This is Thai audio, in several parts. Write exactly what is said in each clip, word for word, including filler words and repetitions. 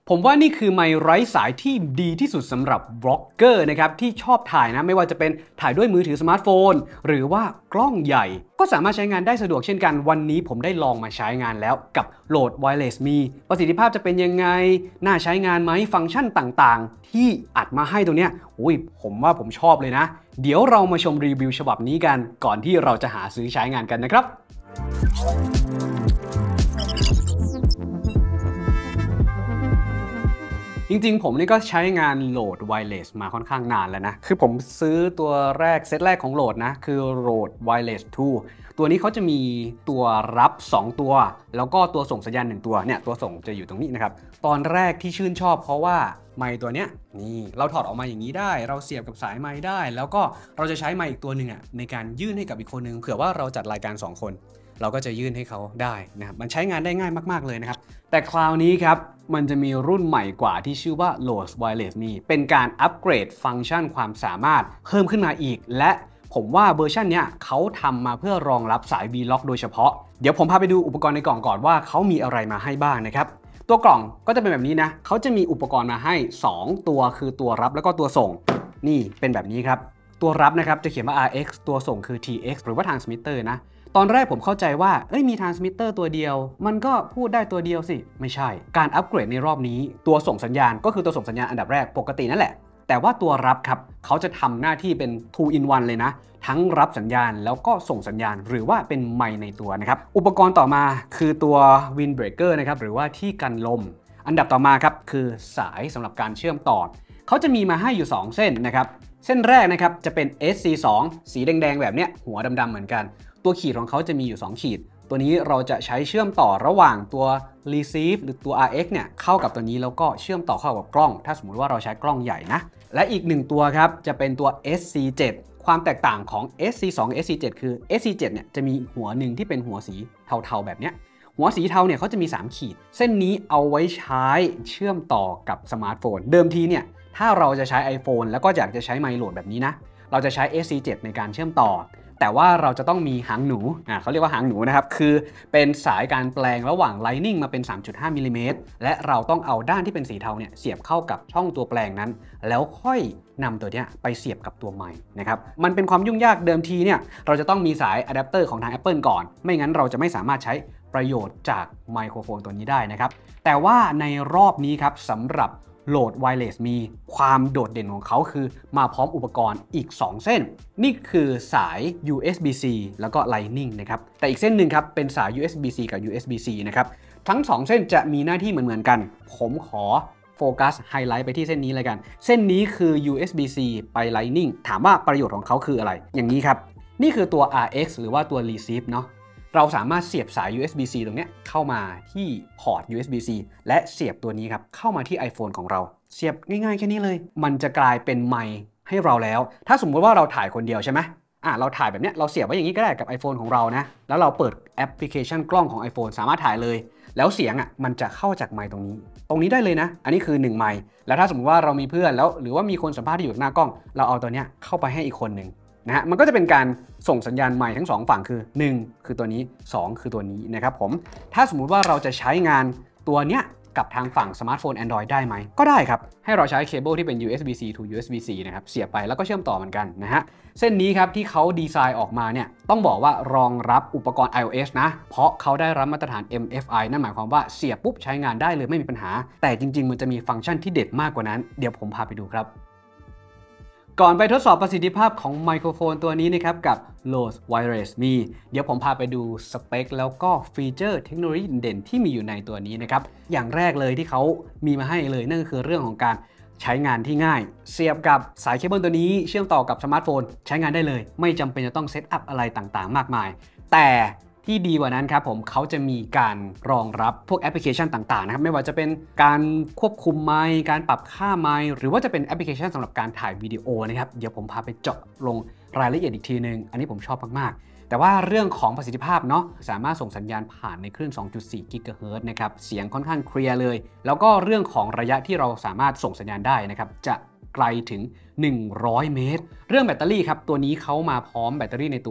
ผมว่านี่คือไมค์ไร้สายที่ดีที่สุดสำหรับบล็อกเกอร์นะครับที่ชอบถ่ายนะไม่ว่าจะเป็นถ่ายด้วยมือถือสมาร์ทโฟนหรือว่ากล้องใหญ่ก็สามารถใช้งานได้สะดวกเช่นกันวันนี้ผมได้ลองมาใช้งานแล้วกับโหลด Wireless มีประสิทธิภาพจะเป็นยังไงน่าใช้งานไหมฟังก์ชันต่างๆที่อัดมาให้ตรงเนี้ยอุ้ยผมว่าผมชอบเลยนะเดี๋ยวเรามาชมรีวิวฉบับนี้กันก่อนที่เราจะหาซื้อใช้งานกันนะครับจริงๆผมนี่ก็ใช้งานโหลด Wireless มาค่อนข้างนานแล้วนะคือผมซื้อตัวแรกเซตแรกของโหลดนะคือโหลด Wireless ทู ตัวนี้เขาจะมีตัวรับสองตัวแล้วก็ตัวส่งสัญญาณหนึ่งตัวเนี่ยตัวส่งจะอยู่ตรงนี้นะครับตอนแรกที่ชื่นชอบเพราะว่าไมค์ตัวเนี้ยนี่เราถอดออกมาอย่างนี้ได้เราเสียบกับสายไมค์ได้แล้วก็เราจะใช้ไมค์อีกตัวหนึ่งอ่ะในการยื่นให้กับอีกคนนึงเผื่อว่าเราจัดรายการสองคนเราก็จะยื่นให้เขาได้นะครับมันใช้งานได้ง่ายมากๆเลยนะครับแต่คราวนี้ครับมันจะมีรุ่นใหม่กว่าที่ชื่อว่า โหลด Wireless มีเป็นการอัปเกรดฟังก์ชันความสามารถเพิ่มขึ้นมาอีกและผมว่าเวอร์ชันเนี้ยเขาทำมาเพื่อรองรับสาย V-Lock โดยเฉพาะเดี๋ยวผมพาไปดูอุปกรณ์ในกล่องก่อนว่าเขามีอะไรมาให้บ้างนะครับตัวกล่องก็จะเป็นแบบนี้นะเขาจะมีอุปกรณ์มาให้สองตัวคือตัวรับแล้วก็ตัวส่งนี่เป็นแบบนี้ครับตัวรับนะครับจะเขียนว่า อาร์ เอ็กซ์ ตัวส่งคือ ที เอ็กซ์ หรือว่า Transmitter นะตอนแรกผมเข้าใจว่าเอ้ยมี Transmitter ตัวเดียวมันก็พูดได้ตัวเดียวสิไม่ใช่การอัปเกรดในรอบนี้ตัวส่งสัญญาณก็คือตัวส่งสัญญาณอันดับแรกปกตินั่นแหละแต่ว่าตัวรับครับเขาจะทำหน้าที่เป็น ทู อิน วัน เลยนะทั้งรับสัญญาณแล้วก็ส่งสัญญาณหรือว่าเป็นไมค์ในตัวนะครับอุปกรณ์ต่อมาคือตัว Windbreaker นะครับหรือว่าที่กันลมอันดับต่อมาครับคือสายสำหรับการเชื่อมต่อเขาจะมีมาให้อยู่สองเส้นนะครับเส้นแรกนะครับจะเป็น เอส ซี ทู สีแดงๆแบบเนี้ยหัวดำๆเหมือนกันตัวขีดของเขาจะมีอยู่สองขีดตัวนี้เราจะใช้เชื่อมต่อระหว่างตัว Receive หรือตัว อาร์ เอ็กซ์ เนี่ยเข้ากับตัวนี้แล้วก็เชื่อมต่อเข้ากับกล้องถ้าสมมุติว่าเราใช้กล้องใหญ่นะและอีกหนึ่งตัวครับจะเป็นตัว เอส ซี เซเว่น ความแตกต่างของ เอส ซี ทู กับ เอส ซี เซเว่น คือ เอส ซี เซเว่น เนี่ยจะมีหัวหนึ่งที่เป็นหัวสีเทาๆแบบเนี้ยหัวสีเทาเนี่ยเขาจะมีสามขีดเส้นนี้เอาไว้ใช้เชื่อมต่อกับสมาร์ทโฟนเดิมทีเนี่ยถ้าเราจะใช้ iPhone แล้วก็อยากจะใช้ไมค์โหลดแบบนี้นะเราจะใช้ เอส ซี เซเว่น ในการเชื่อมต่อแต่ว่าเราจะต้องมีหางหนูอ่าเขาเรียกว่าหางหนูนะครับคือเป็นสายการแปลงระหว่าง Lightning มาเป็น สามจุดห้า มิลลิเมตรและเราต้องเอาด้านที่เป็นสีเทาเนี่ยเสียบเข้ากับช่องตัวแปลงนั้นแล้วค่อยนำตัวเนี้ยไปเสียบกับตัวไมค์นะครับมันเป็นความยุ่งยากเดิมทีเนี่ยเราจะต้องมีสายอะแดปเตอร์ของทาง Apple ก่อนไม่งั้นเราจะไม่สามารถใช้ประโยชน์จากไมโครโฟนตัวนี้ได้นะครับแต่ว่าในรอบนี้ครับสำหรับโหลด Wireless มีความโดดเด่นของเขาคือมาพร้อมอุปกรณ์อีกสองเส้นนี่คือสาย ยู เอส บี ซี แล้วก็ Lightning นะครับแต่อีกเส้นหนึ่งครับเป็นสาย ยู เอส บี ซี กับ ยู เอส บี ซี นะครับทั้งสองเส้นจะมีหน้าที่เหมือนๆกันผมขอโฟกัสไฮไลท์ไปที่เส้นนี้เลยกันเส้นนี้คือ ยู เอส บี ซี ไป Lightning ถามว่าประโยชน์ของเขาคืออะไรอย่างนี้ครับนี่คือตัว อาร์ เอ็กซ์ หรือว่าตัว Receive เนาะเราสามารถเสียบสาย ยู เอส บี ซี ตรงนี้เข้ามาที่พอร์ต ยู เอส บี ซี และเสียบตัวนี้ครับเข้ามาที่ iPhone ของเราเสียบง่ายๆแค่นี้เลยมันจะกลายเป็นไมค์ให้เราแล้วถ้าสมมุติว่าเราถ่ายคนเดียวใช่ไหมอ่ะเราถ่ายแบบนี้เราเสียบไว้อย่างนี้ก็ได้กับ iPhone ของเรานะแล้วเราเปิดแอปพลิเคชันกล้องของ iPhone สามารถถ่ายเลยแล้วเสียงอ่ะมันจะเข้าจากไมค์ตรงนี้ตรงนี้ได้เลยนะอันนี้คือหนึ่งไมค์แล้วถ้าสมมติว่าเรามีเพื่อนแล้วหรือว่ามีคนสัมภาษณ์ที่อยู่หน้ากล้องเราเอาตัวเนี้ยเข้าไปให้อีกคนหนึ่งนะฮะมันก็จะเป็นการส่งสัญญาณไมค์ทั้งสองฝั่งคือหนึ่งคือตัวนี้สองคือตัวนี้นะครับผมถ้าสมมุติว่าเราจะใช้งานตัวเนี้ยกับทางฝั่งสมาร์ทโฟน Android ได้ไหมก็ได้ครับให้เราใช้เคเบิลที่เป็น ยู เอส บี ซี to ยู เอส บี ซี นะครับเสียบไปแล้วก็เชื่อมต่อเหมือนกันนะฮะเส้นนี้ครับที่เขาดีไซน์ออกมาเนี่ยต้องบอกว่ารองรับอุปกรณ์ iOS นะเพราะเขาได้รับมาตรฐาน เอ็ม เอฟ ไอ นั่นหมายความว่าเสียบปุ๊บใช้งานได้เลยไม่มีปัญหาแต่จริงๆมันจะมีฟังก์ชันที่เด็ดมากกว่านั้นเดี๋ยวผมพาไปดูครับก่อนไปทดสอบประสิทธิภาพของไมโครโฟนตัวนี้นะครับกับ โหลด Wireless มีเดี๋ยวผมพาไปดูสเปคแล้วก็ฟีเจอร์เทคโนโลยีเด่นที่มีอยู่ในตัวนี้นะครับอย่างแรกเลยที่เขามีมาให้เลยนั่นก็คือเรื่องของการใช้งานที่ง่ายเสียบกับสายเคเบิลตัวนี้เชื่อมต่อกับสมาร์ทโฟนใช้งานได้เลยไม่จำเป็นจะต้องเซตอัพอะไรต่างๆมากมายแต่ที่ดีกว่านั้นครับผมเขาจะมีการรองรับพวกแอปพลิเคชันต่างๆนะครับไม่ว่าจะเป็นการควบคุมไมค์การปรับค่าไมค์หรือว่าจะเป็นแอปพลิเคชันสำหรับการถ่ายวิดีโอนะครับเดี๋ยวผมพาไปเจาะลงรายละเอียดอีกทีนึงอันนี้ผมชอบมากๆแต่ว่าเรื่องของประสิทธิภาพเนาะสามารถส่งสัญญาณผ่านในคลื่น สองจุดสี่ กิกะเฮิรตซ์นะครับเสียงค่อนข้างเคลียร์เลยแล้วก็เรื่องของระยะที่เราสามารถส่งสัญญาณได้นะครับจะไกลถึงหนึ่งร้อยเมตรเรื่องแบตเตอรี่ครับตัวนี้เขามาพร้อมแบตเตอรี่ในตัว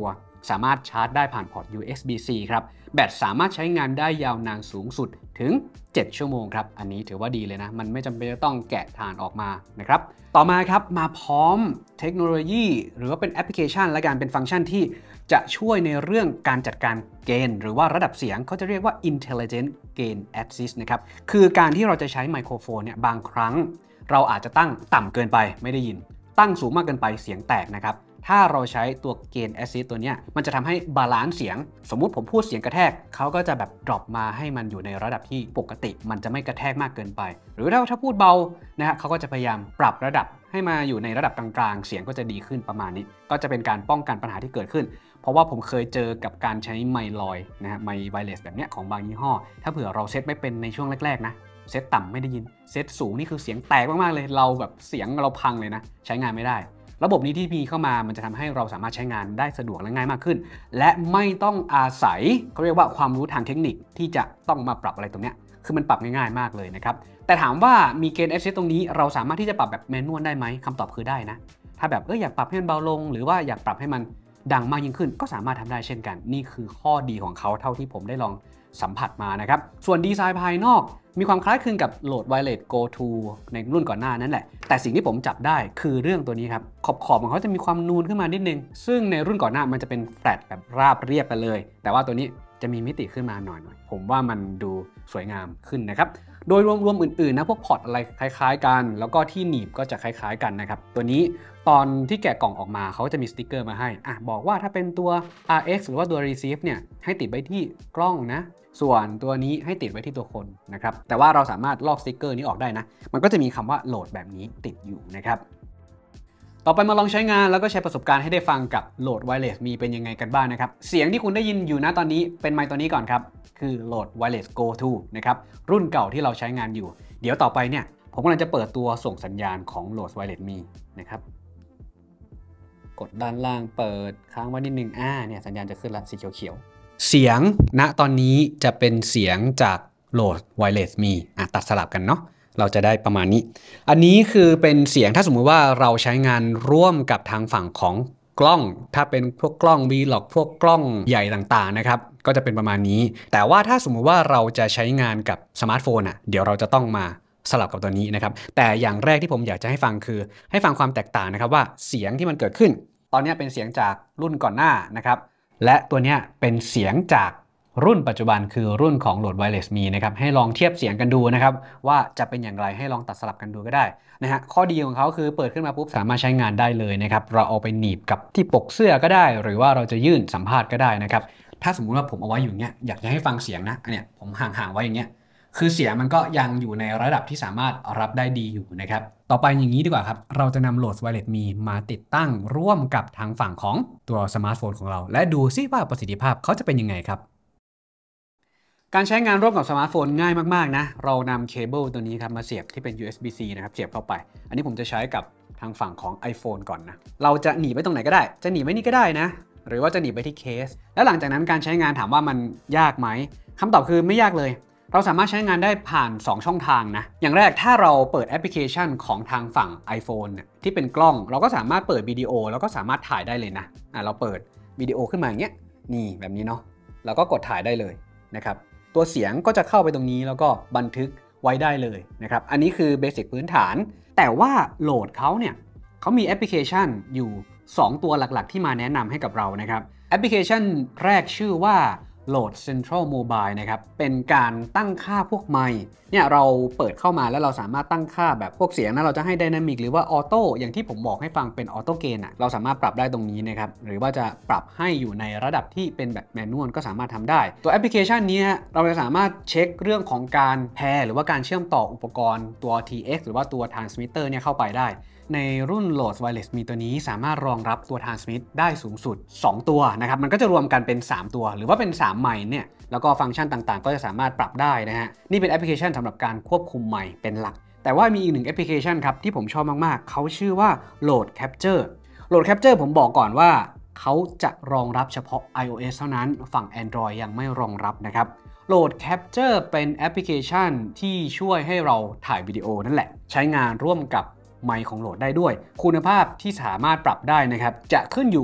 สามารถชาร์จได้ผ่านพอร์ต ยู เอส บี ซี ครับแบตสามารถใช้งานได้ยาวนานสูงสุดถึงเจ็ดชั่วโมงครับอันนี้ถือว่าดีเลยนะมันไม่จำเป็นจะต้องแกะถ่านออกมานะครับต่อมาครับมาพร้อมเทคโนโลยีหรือว่าเป็นแอปพลิเคชันและการเป็นฟังก์ชันที่จะช่วยในเรื่องการจัดการเกณฑ์หรือว่าระดับเสียงเขาจะเรียกว่า Intelligent Gain Assist นะครับคือการที่เราจะใช้ไมโครโฟนเนี่ยบางครั้งเราอาจจะตั้งต่ำเกินไปไม่ได้ยินตั้งสูงมากเกินไปเสียงแตกนะครับถ้าเราใช้ตัว Gain Assist ตัวนี้มันจะทำให้บาลานซ์เสียงสมมุติผมพูดเสียงกระแทกเขาก็จะแบบดรอปมาให้มันอยู่ในระดับที่ปกติมันจะไม่กระแทกมากเกินไปหรือถ้าถ้าพูดเบานะฮะเขาก็จะพยายามปรับระดับให้มาอยู่ในระดับกลางๆเสียงก็จะดีขึ้นประมาณนี้ก็จะเป็นการป้องกันปัญหาที่เกิดขึ้นเพราะว่าผมเคยเจอกับการใช้ไมค์ลอยนะฮะไมค์ไวเลสแบบนี้ของบางยี่ห้อถ้าเผื่อเราเซตไม่เป็นในช่วงแรกๆนะเซตต่ำไม่ได้ยินเซตสูงนี่คือเสียงแตกมากๆเลยเราแบบเสียงเราพังเลยนะใช้งานไม่ได้ระบบนี้ที่มีเข้ามามันจะทำให้เราสามารถใช้งานได้สะดวกและง่ายมากขึ้นและไม่ต้องอาศัยเขาเรียกว่าความรู้ทางเทคนิคที่จะต้องมาปรับอะไรตรงเนี้ยคือมันปรับง่ายๆมากเลยนะครับแต่ถามว่ามีเกณฑ์ เอฟ เอส ตรงนี้เราสามารถที่จะปรับแบบแมนนวลได้ไหมคำตอบคือได้นะถ้าแบบเอออยากปรับให้มันเบาลงหรือว่าอยากปรับให้มันดังมากยิ่งขึ้นก็สามารถทำได้เช่นกันนี่คือข้อดีของเขาเท่าที่ผมได้ลองสัมผัสมานะครับส่วนดีไซน์ภายนอกมีความคล้ายคลึงกับโหลด Wireless Go ทู ในรุ่นก่อนหน้านั่นแหละแต่สิ่งที่ผมจับได้คือเรื่องตัวนี้ครับขอบขอบของเขาจะมีความนูนขึ้นมานิดนึงซึ่งในรุ่นก่อนหน้ามันจะเป็นแฟลตแบบราบเรียบไปเลยแต่ว่าตัวนี้จะมีมิติขึ้นมาหน่อยๆผมว่ามันดูสวยงามขึ้นนะครับโดยรวมๆอื่นๆนะพวกพอร์ตอะไรคล้ายๆกันแล้วก็ที่หนีบก็จะคล้ายๆกันนะครับตัวนี้ตอนที่แกะกล่องออกมาเขาจะมีสติกเกอร์มาให้อ่ะบอกว่าถ้าเป็นตัว อาร์ เอ็กซ์ หรือว่าตัว Receive เนี่ยให้ติดไว้ที่กล้องนะส่วนตัวนี้ให้ติดไว้ที่ตัวคนนะครับแต่ว่าเราสามารถลอกสติกเกอร์นี้ออกได้นะมันก็จะมีคำว่าโหลดแบบนี้ติดอยู่นะครับต่อไปมาลองใช้งานแล้วก็ใช้ประสบการณ์ให้ได้ฟังกับโหลด Wireless มีเป็นยังไงกันบ้างนะครับเสียงที่คุณได้ยินอยู่ณตอนนี้เป็นไมค์ตัวนี้ก่อนครับคือโหลด Wireless Go ทู นะครับรุ่นเก่าที่เราใช้งานอยู่เดี๋ยวต่อไปเนี่ยผมกำลังจะเปิดตัวส่งสัญญาณของโหลด Wireless มีนะครับกดด้านล่างเปิดค้างไว้นิดนึงอ่าเนี่ยสัญญาณจะขึ้นละสีเขียวเสียงณตอนนี้จะเป็นเสียงจากโหลด Wireless มีอ่ะตัดสลับกันเนาะเราจะได้ประมาณนี้อันนี้คือเป็นเสียงถ้าสมมุติว่าเราใช้งานร่วมกับทางฝั่งของกล้องถ้าเป็นพวกกล้อง Vlog พวกกล้องใหญ่ต่างๆนะครับก็จะเป็นประมาณนี้แต่ว่าถ้าสมมุติว่าเราจะใช้งานกับสมาร์ทโฟนอ่ะเดี๋ยวเราจะต้องมาสลับกับตัวนี้นะครับแต่อย่างแรกที่ผมอยากจะให้ฟังคือให้ฟังความแตกต่างนะครับว่าเสียงที่มันเกิดขึ้นตอนนี้เป็นเสียงจากรุ่นก่อนหน้านะครับและตัวนี้เป็นเสียงจากรุ่นปัจจุบันคือรุ่นของโหลด Wireless มีนะครับให้ลองเทียบเสียงกันดูนะครับว่าจะเป็นอย่างไรให้ลองตัดสลับกันดูก็ได้นะฮะข้อดีของเขาคือเปิดขึ้นมาปุ๊บสามารถใช้งานได้เลยนะครับเราเอาไปหนีบกับที่ปกเสื้อก็ได้หรือว่าเราจะยื่นสัมภาษณ์ก็ได้นะครับถ้าสมมุติว่าผมเอาไว้อยู่เนี้ยอยากจะให้ฟังเสียงนะอันเนี้ยผมห่างๆไว้อย่างเงี้ยคือเสียงมันก็ยังอยู่ในระดับที่สามารถรับได้ดีอยู่นะครับต่อไปอย่างนี้ดีกว่าครับเราจะนำโหลด Wireless มีมาติดตั้งร่วมกับทางฝั่งของตัวสมาร์ทโฟนของเราและดูซิว่าประสิทธิภาพเขาจะเป็นยังไงครับการใช้งานร่วมกับสมาร์ทโฟนง่ายมากๆนะเรานำเคเบิลตัวนี้ครับมาเสียบที่เป็น ยู เอส บี ซี นะครับเสียบเข้าไปอันนี้ผมจะใช้กับทางฝั่งของ iPhone ก่อนนะเราจะหนีบไว้ตรงไหนก็ได้จะหนีบไว้นี่ก็ได้นะหรือว่าจะหนีบไปที่เคสแล้วหลังจากนั้นการใช้งานถามว่ามันยากไหมคำตอบคือไม่ยากเลยเราสามารถใช้งานได้ผ่านสองช่องทางนะอย่างแรกถ้าเราเปิดแอปพลิเคชันของทางฝั่ง iPhone ที่เป็นกล้องเราก็สามารถเปิดวิดีโอแล้วก็สามารถถ่ายได้เลยนะอ่ะเราเปิดวิดีโอขึ้นมาอย่างเงี้ยนี่แบบนี้เนาะเราก็กดถ่ายได้เลยนะครับตัวเสียงก็จะเข้าไปตรงนี้แล้วก็บันทึกไว้ได้เลยนะครับอันนี้คือเบสิกพื้นฐานแต่ว่าโหลดเขาเนี่ยเขามีแอปพลิเคชันอยู่สองตัวหลักๆที่มาแนะนำให้กับเรานะครับแอปพลิเคชันแรกชื่อว่าโหลด Central Mobile นะครับเป็นการตั้งค่าพวกไมค์เนี่ยเราเปิดเข้ามาแล้วเราสามารถตั้งค่าแบบพวกเสียงนะเราจะให้ Dynamic หรือว่า Auto อย่างที่ผมบอกให้ฟังเป็น Auto Gain อ่ะเราสามารถปรับได้ตรงนี้นะครับหรือว่าจะปรับให้อยู่ในระดับที่เป็นแบบแมนนวลก็สามารถทำได้ตัวแอปพลิเคชันนี้เราจะสามารถเช็คเรื่องของการแพร์หรือว่าการเชื่อมต่ออุปกรณ์ตัว ที เอ็กซ์ หรือว่าตัว Transmitter เนี่ยเข้าไปได้ในรุ่นโหลด Wireless มีตัวนี้สามารถรองรับตัว Transmit ได้สูงสุดสองตัวนะครับมันก็จะรวมกันเป็นสามตัวหรือว่าเป็นสามไมค์เนี่ยแล้วก็ฟังก์ชันต่างๆก็จะสามารถปรับได้นะฮะนี่เป็นแอปพลิเคชันสำหรับการควบคุมไมค์เป็นหลักแต่ว่ามีอีกหนึ่งแอปพลิเคชันครับที่ผมชอบมากๆเขาชื่อว่า Load Capture Load Capture ผมบอกก่อนว่าเขาจะรองรับเฉพาะ iOS เท่านั้นฝั่ง Android ยังไม่รองรับนะครับ Load Capture เป็นแอปพลิเคชันที่ช่วยให้เราถ่ายวิดีโอนั่นแหละใช้งานร่วมกับไมค์ของโหลดได้ด้วยคุณภาพที่สามารถปรับได้นะครับจะขึ้นอยู่กับ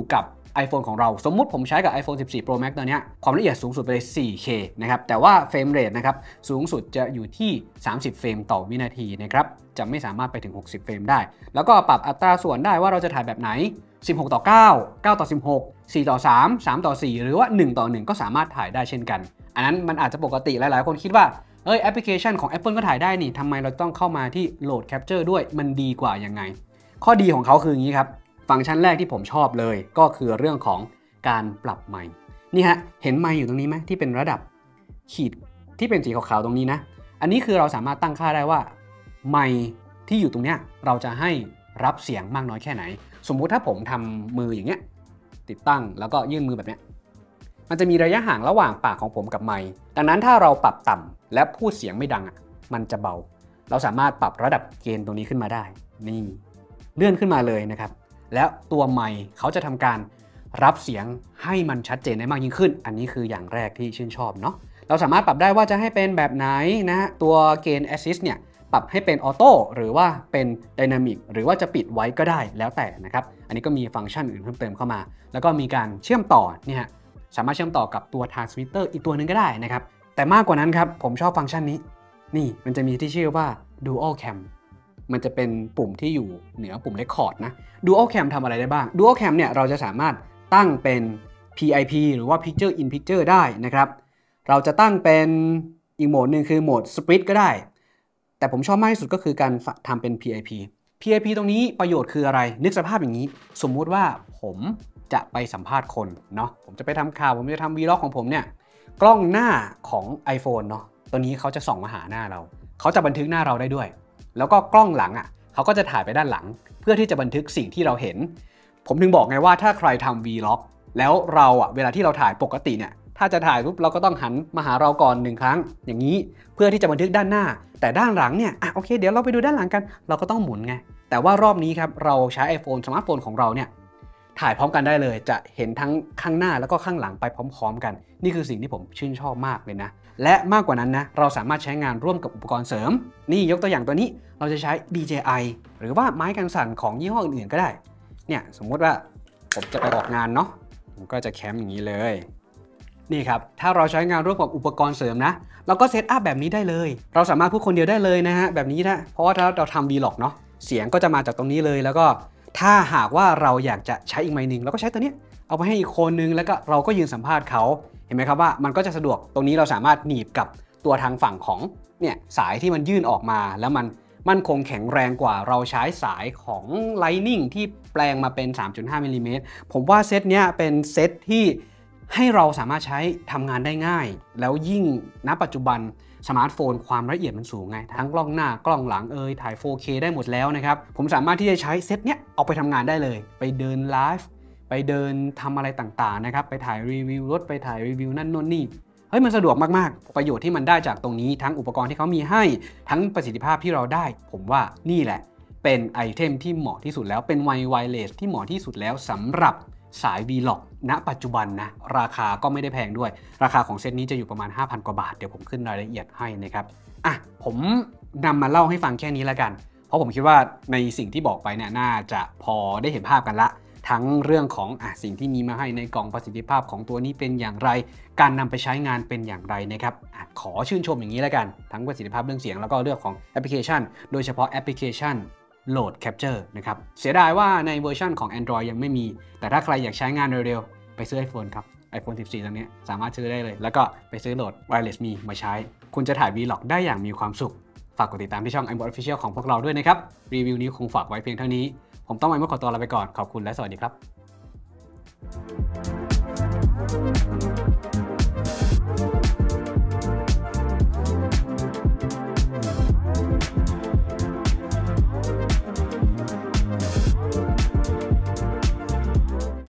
iPhone ของเราสมมุติผมใช้กับ iPhone สิบสี่ Pro Max ตัวนี้ความละเอียดสูงสุดไปเลย โฟร์เค นะครับแต่ว่าเฟรมเรทนะครับสูงสุดจะอยู่ที่สามสิบเฟรมต่อวินาทีนะครับจะไม่สามารถไปถึงหกสิบเฟรมได้แล้วก็ปรับอัตราส่วนได้ว่าเราจะถ่ายแบบไหนสิบหกต่อเก้า เก้าต่อสิบหก สี่ต่อสาม สามต่อสี่หรือว่าหนึ่งต่อหนึ่งก็สามารถถ่ายได้เช่นกันอันนั้นมันอาจจะปกติหลายๆคนคิดว่าเอ้ยแอปพลิเคชันของ Apple ก็ถ่ายได้นี่ทำไมเราต้องเข้ามาที่ Load Capture ด้วยมันดีกว่ายังไงข้อดีของเขาคืออย่างนี้ครับฟังก์ชันแรกที่ผมชอบเลยก็คือเรื่องของการปรับไมค์นี่ฮะเห็นไมค์อยู่ตรงนี้ไหมที่เป็นระดับขีดที่เป็นสีขาวๆตรงนี้นะอันนี้คือเราสามารถตั้งค่าได้ว่าไมค์ที่อยู่ตรงเนี้ยเราจะให้รับเสียงมากน้อยแค่ไหนสมมุติถ้าผมทำมืออย่างเงี้ยติดตั้งแล้วก็ยื่นมือแบบเนี้ยมันจะมีระยะห่างระหว่างปากของผมกับไมค์ดังนั้นถ้าเราปรับต่ำและพูดเสียงไม่ดังอ่ะมันจะเบาเราสามารถปรับระดับเกณฑ์ตรงนี้ขึ้นมาได้นี่เลื่อนขึ้นมาเลยนะครับแล้วตัวไมค์เขาจะทำการรับเสียงให้มันชัดเจนได้มากยิ่งขึ้นอันนี้คืออย่างแรกที่ชื่นชอบเนาะเราสามารถปรับได้ว่าจะให้เป็นแบบไหนนะฮะตัวเกณฑ์ Assist เนี่ยปรับให้เป็นออโต้หรือว่าเป็นไดนามิกหรือว่าจะปิดไว้ก็ได้แล้วแต่นะครับอันนี้ก็มีฟังก์ชันอื่นเพิ่มเติมเข้ามาแล้วก็มีการเชื่อมต่อเนี่ยฮะสามารถเชื่อมต่อกับตัว Transmitter อีกตัวหนึ่งก็ได้นะครับแต่มากกว่านั้นครับผมชอบฟังก์ชันนี้นี่มันจะมีที่ชื่อว่า Dual Camมันจะเป็นปุ่มที่อยู่เหนือปุ่ม Record นะ Dual Cam ทำอะไรได้บ้าง Dual Cam เนี่ยเราจะสามารถตั้งเป็น พี ไอ พี หรือว่า Picture in Picture ได้นะครับเราจะตั้งเป็นอีกโหมดหนึ่งคือโหมด Split ก็ได้แต่ผมชอบมากที่สุดก็คือการทำเป็น พี ไอ พี พี ไอ พี ตรงนี้ประโยชน์คืออะไรนึกสภาพอย่างนี้สมมุติว่าผมจะไปสัมภาษณ์คนเนาะผมจะไปทำข่าวผมจะทำ Vlog ของผมเนี่ยกล้องหน้าของ iPhone เนาะตัวนี้เขาจะส่องมาหาหน้าเราเขาจะบันทึกหน้าเราได้ด้วยแล้วก็กล้องหลังอ่ะเขาก็จะถ่ายไปด้านหลังเพื่อที่จะบันทึกสิ่งที่เราเห็นผมถึงบอกไงว่าถ้าใครทำ Vlog แล้วเราอ่ะเวลาที่เราถ่ายปกติเนี่ยถ้าจะถ่ายปุ๊บเราก็ต้องหันมาหาเราก่อนหนึ่งครั้งอย่างนี้เพื่อที่จะบันทึกด้านหน้าแต่ด้านหลังเนี่ยอ่ะโอเคเดี๋ยวเราไปดูด้านหลังกันเราก็ต้องหมุนไงแต่ว่ารอบนี้ครับเราใช้ iPhone สมาร์ทโฟนของเราเนี่ยถ่ายพร้อมกันได้เลยจะเห็นทั้งข้างหน้าแล้วก็ข้างหลังไปพร้อมๆกันนี่คือสิ่งที่ผมชื่นชอบมากเลยนะและมากกว่านั้นนะเราสามารถใช้งานร่วมกับอุปกรณ์เสริมนี่ยกตัวอย่างตัวนี้เราจะใช้ ดี เจ ไอ หรือว่าไม้กันสั่นของยี่ห้ออื่นๆก็ได้เนี่ยสมมุติว่าผมจะไปออกงานเนาะผมก็จะแคมป์อย่างนี้เลยนี่ครับถ้าเราใช้งานร่วมกับอุปกรณ์เสริมนะเราก็เซตอัพแบบนี้ได้เลยเราสามารถพูดคนเดียวได้เลยนะฮะแบบนี้นะเพราะว่าถ้าเราทำ Vlog เนาะเสียงก็จะมาจากตรงนี้เลยแล้วก็ถ้าหากว่าเราอยากจะใช้อีกไมค์นึงเราก็ใช้ตัวนี้เอาไปให้อีกคนนึงแล้วก็เราก็ยืนสัมภาษณ์เขาเห็นไหมครับว่ามันก็จะสะดวกตรงนี้เราสามารถหนีบกับตัวทางฝั่งของเนี่ยสายที่มันยื่นออกมาแล้วมันมั่นคงแข็งแรงกว่าเราใช้สายของ Lightning ที่แปลงมาเป็น สามจุดห้า มิลลิเมตรผมว่าเซตเนี้ยเป็นเซตที่ให้เราสามารถใช้ทำงานได้ง่ายแล้วยิ่งณปัจจุบันสมาร์ทโฟนความละเอียดมันสูงไงทั้งกล้องหน้ากล้องหลังเอยถ่าย โฟร์เค ได้หมดแล้วนะครับผมสามารถที่จะใช้เซตเนี้ยเอาไปทำงานได้เลยไปเดินไลฟ์ไปเดินทำอะไรต่างๆนะครับไปถ่ายรีวิวรถไปถ่ายรีวิวนั่นโน่นนี่เฮ้ยมันสะดวกมากๆประโยชน์ที่มันได้จากตรงนี้ทั้งอุปกรณ์ที่เขามีให้ทั้งประสิทธิภาพที่เราได้ผมว่านี่แหละเป็นไอเทมที่เหมาะที่สุดแล้วเป็นไมค์ไวเลสที่เหมาะที่สุดแล้วสำหรับสาย Vlog ณปัจจุบันนะราคาก็ไม่ได้แพงด้วยราคาของเซตนี้จะอยู่ประมาณ ห้าพัน กว่าบาทเดี๋ยวผมขึ้นรายละเอียดให้นะครับอ่ะผมนำมาเล่าให้ฟังแค่นี้แล้วกันเพราะผมคิดว่าในสิ่งที่บอกไปเนี่ยน่าจะพอได้เห็นภาพกันละทั้งเรื่องของอ่ะสิ่งที่มีมาให้ในกล่องประสิทธิภาพของตัวนี้เป็นอย่างไรการนำไปใช้งานเป็นอย่างไรนะครับอะขอชื่นชมอย่างนี้แล้วกันทั้งประสิทธิภาพเรื่องเสียงแล้วก็เรื่องของแอปพลิเคชันโดยเฉพาะแอปพลิเคชันLoad Capture นะครับเสียดายว่าในเวอร์ชันของ Android ยังไม่มีแต่ถ้าใครอยากใช้งานเร็วๆไปซื้อ iPhone ครับ iPhone สิบสี่ ตรงนี้สามารถซื้อได้เลยแล้วก็ไปซื้อ Load Wireless Me มาใช้คุณจะถ่าย Vlog ได้อย่างมีความสุขฝากกดติดตามที่ช่อง iMode Official ของพวกเราด้วยนะครับรีวิวนี้คงฝากไว้เพียงเท่านี้ผมต้อง iMode ขอตัวลาไปก่อนขอบคุณและสวัสดีครับ